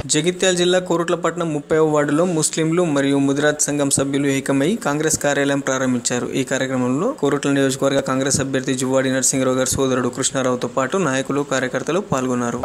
జగిత్యాల జిల్లా కోరుట్లపట్నం 30వ వార్డులో ముస్లింలు మరియు ముదిరాజ్ సంఘం సభ్యులు ఏకమై కాంగ్రెస్ కార్యాలయం ప్రారంభించారు. ఈ కార్యక్రమంలో కోరుట్ల నియోజకవర్గ కాంగ్రెస్ అభ్యర్థి జువ్వాడి నరసింహరావు గారి సోదరుడు కృష్ణారావుతో పాటు నాయకులు, కార్యకర్తలు పాల్గొన్నారు.